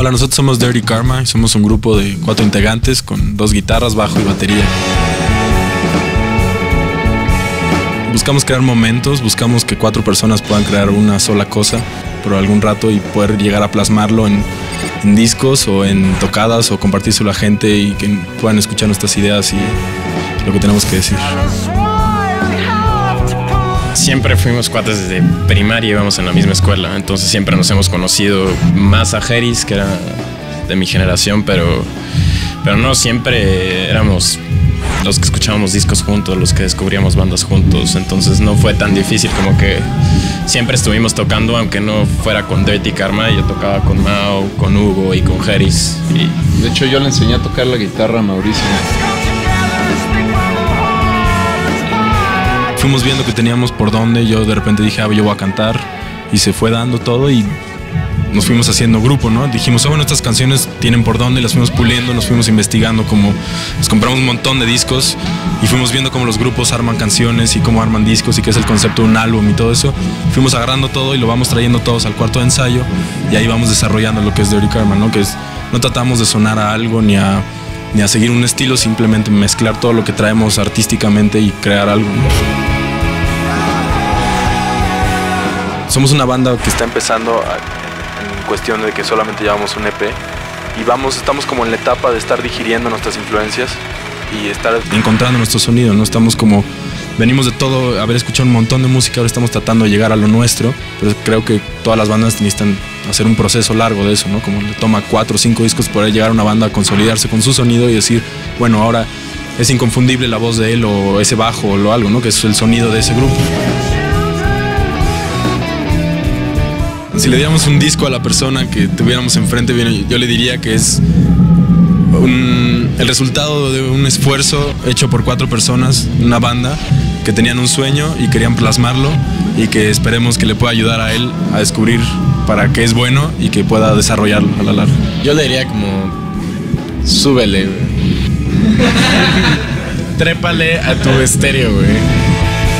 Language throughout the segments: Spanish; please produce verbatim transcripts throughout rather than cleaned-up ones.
Hola, nosotros somos Dirty Karma y somos un grupo de cuatro integrantes con dos guitarras, bajo y batería. Buscamos crear momentos, buscamos que cuatro personas puedan crear una sola cosa por algún rato y poder llegar a plasmarlo en, en discos o en tocadas o compartírselo a la gente y que puedan escuchar nuestras ideas y lo que tenemos que decir. Siempre fuimos cuates desde primaria y íbamos en la misma escuela, entonces siempre nos hemos conocido, más a Jeris, que era de mi generación, pero, pero no siempre éramos los que escuchábamos discos juntos, los que descubríamos bandas juntos, entonces no fue tan difícil, como que siempre estuvimos tocando, aunque no fuera con Dirty Karma. Yo tocaba con Mao, con Hugo y con Jeris. Y... de hecho, yo le enseñé a tocar la guitarra a Mauricio. Fuimos viendo que teníamos por dónde, yo de repente dije, ah, yo voy a cantar, y se fue dando todo y nos fuimos haciendo grupo, ¿no? Dijimos, oh, bueno, estas canciones tienen por dónde, las fuimos puliendo, nos fuimos investigando, como nos compramos un montón de discos y fuimos viendo cómo los grupos arman canciones y cómo arman discos y qué es el concepto de un álbum y todo eso. Fuimos agarrando todo y lo vamos trayendo todos al cuarto de ensayo y ahí vamos desarrollando lo que es Dirty Karma, ¿no? Que es, no tratamos de sonar a algo ni a, ni a seguir un estilo, simplemente mezclar todo lo que traemos artísticamente y crear algo, ¿no? Somos una banda que está empezando a, en cuestión de que solamente llevamos un E P y vamos, estamos como en la etapa de estar digiriendo nuestras influencias y estar encontrando nuestro sonido, ¿no? Estamos como, venimos de todo, haber escuchado un montón de música, ahora estamos tratando de llegar a lo nuestro, pero creo que todas las bandas necesitan hacer un proceso largo de eso, ¿no? Como le toma cuatro o cinco discos para llegar a una banda a consolidarse con su sonido y decir, bueno, ahora es inconfundible la voz de él o ese bajo o lo algo, ¿no? Que es el sonido de ese grupo. Si le diéramos un disco a la persona que tuviéramos enfrente, yo le diría que es un, el resultado de un esfuerzo hecho por cuatro personas, una banda que tenían un sueño y querían plasmarlo y que esperemos que le pueda ayudar a él a descubrir para qué es bueno y que pueda desarrollarlo a la larga. Yo le diría como, súbele, güey. Trépale a tu estéreo, güey.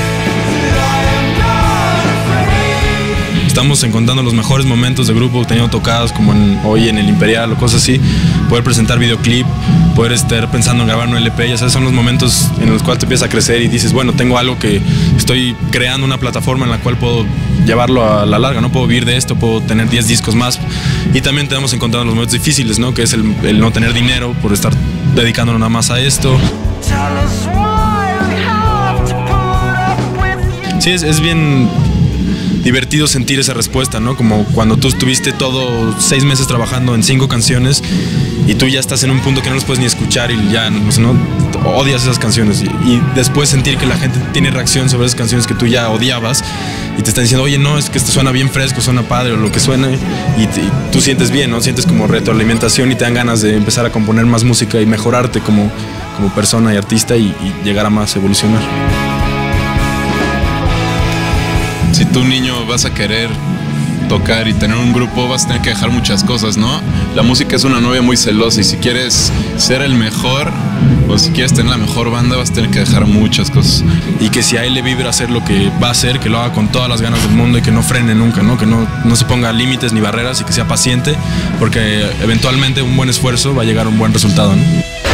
Estamos encontrando los mejores momentos de grupo, teniendo tocadas como en, hoy en el Imperial o cosas así, poder presentar videoclip, poder estar pensando en grabar un L P, ya sabes, son los momentos en los cuales te empiezas a crecer y dices, bueno, tengo algo que estoy creando, una plataforma en la cual puedo llevarlo a la larga, no puedo vivir de esto, puedo tener diez discos más. Y también estamos encontrando los momentos difíciles, ¿no? Que es el, el no tener dinero por estar dedicándonos nada más a esto. Sí, es, es bien divertido sentir esa respuesta, ¿no? Como cuando tú estuviste todo seis meses trabajando en cinco canciones y tú ya estás en un punto que no los puedes ni escuchar y ya, no sé, ¿no? Odias esas canciones y, y después sentir que la gente tiene reacción sobre esas canciones que tú ya odiabas y te están diciendo, oye, no, es que esto suena bien fresco, suena padre o lo que suene y, te, y tú sientes bien, ¿no? Sientes como retroalimentación y te dan ganas de empezar a componer más música y mejorarte como, como persona y artista y, y llegar a más, evolucionar. Si tú, niño, vas a querer tocar y tener un grupo, vas a tener que dejar muchas cosas, ¿no? La música es una novia muy celosa y si quieres ser el mejor o si quieres tener la mejor banda, vas a tener que dejar muchas cosas. Y que si a él le vibra hacer lo que va a hacer, que lo haga con todas las ganas del mundo y que no frene nunca, ¿no? Que no, no se ponga límites ni barreras y que sea paciente, porque eventualmente un buen esfuerzo va a llegar a un buen resultado, ¿no?